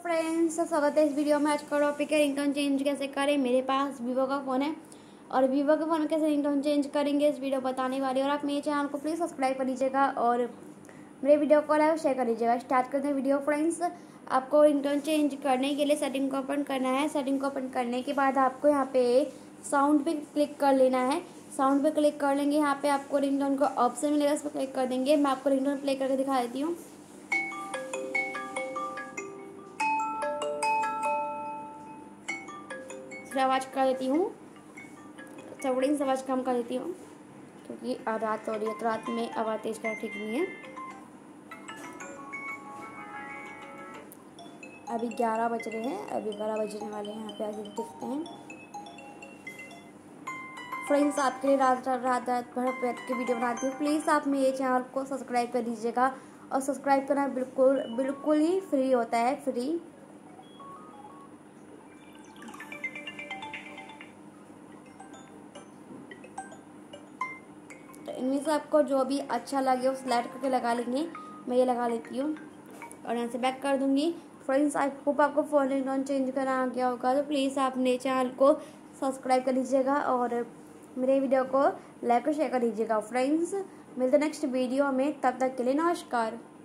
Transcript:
Friends, स्वागत है इस वीडियो में। आज का टॉपिक है रिंगटोन चेंज कैसे करें। मेरे पास वीवो का फ़ोन है और वीवो के फ़ोन में कैसे रिंगटोन चेंज करेंगे इस वीडियो बताने वाली। और आप मेरे चैनल को प्लीज़ सब्सक्राइब कर लीजिएगा और मेरे वीडियो को लाइक शेयर कर लीजिएगा। स्टार्ट करते हैं वीडियो। फ्रेंड्स, आपको रिंगटोन चेंज करने के लिए सेटिंग को ओपन करना है। सेटिंग को ओपन करने के बाद आपको यहाँ पे साउंड पे क्लिक कर लेना है। साउंड पे क्लिक कर लेंगे, यहाँ पे आपको रिंगटोन का ऑप्शन मिलेगा, इस पर क्लिक कर देंगे। मैं आपको रिंगटोन प्ले करके दिखा देती हूँ। आवाज़ कर देती हूँ, थोड़ी सी आवाज़ कम कर देती हूँ क्योंकि रात हो रही है तो रात में आवाज़ तेज करना ठीक नहीं है। अभी 11 बज रहे हैं, अभी 12 बजने वाले हैं। यहाँ पे आगे देखते हैं। फ्रेंड्स, आपके लिए रात भर बैठ के वीडियो बनाती हूँ। प्लीज़ आप मेरे चैनल को सब्सक्राइब कर दीजिएगा और सब्सक्राइब करना बिल्कुल ही फ्री होता है, फ्री। तो इनमें से आपको जो भी अच्छा लगे वो सिलेक्ट करके लगा लेंगे। मैं ये लगा लेती हूँ और यहाँ से बैक कर दूँगी। फ्रेंड्स, आई होप आपको फ़ोन रिंगटोन चेंज करना आ गया होगा। तो प्लीज़ आप मेरे चैनल को सब्सक्राइब कर लीजिएगा और मेरे वीडियो को लाइक और शेयर कर दीजिएगा। फ्रेंड्स, मिलते नेक्स्ट वीडियो में, तब तक के लिए नमस्कार।